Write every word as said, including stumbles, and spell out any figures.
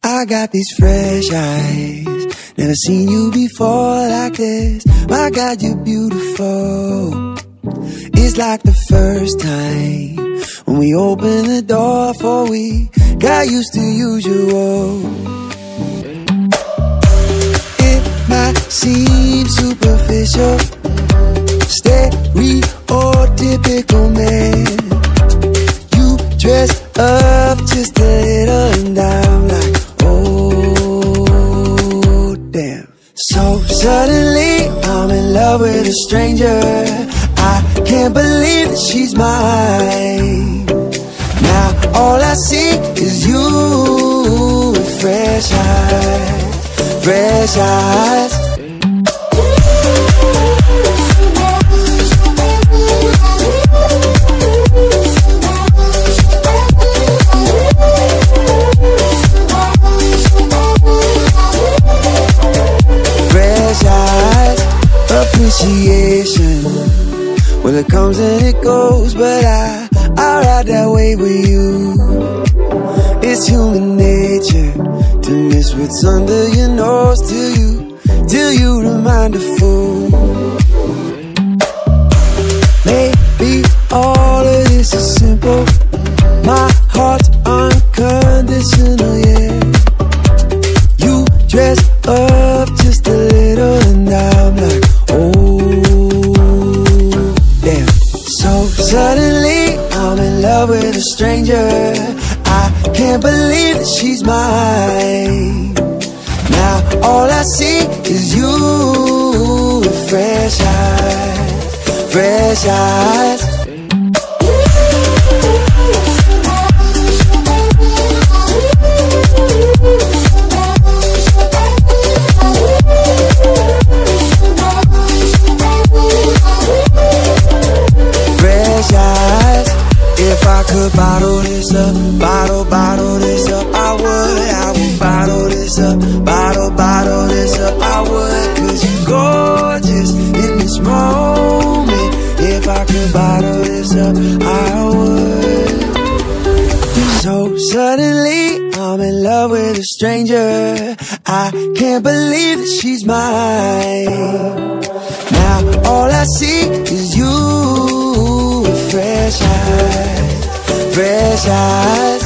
I got these fresh eyes, never seen you before like this. My God, you're beautiful. It's like the first time when we opened the door, for we got used to usual. It might seem superficial, stereotypical man. You dress up just a little and I'm like, oh damn. So suddenly I'm in love with a stranger. I can't believe that she's mine. Now all I see is you with fresh eyes, fresh eyes. Fresh eyes, appreciation. Well, it comes and it goes, but I, I ride that way with you. It's human nature to miss what's under your nose till you, till you remind a fool. Maybe all of this is simple. My heart's unconditional, yeah. You dress up just a little and I'm like, oh. So suddenly I'm in love with a stranger. I can't believe that she's mine. Now all I see is you with fresh eyes, fresh eyes. If I could bottle this up, bottle, bottle this up, I would, I would bottle this up, bottle, bottle this up, I would. Cause you're gorgeous in this moment. If I could bottle this up, I would. So suddenly I'm in love with a stranger. I can't believe that she's mine. Now all I see is you with fresh eyes, fresh eyes.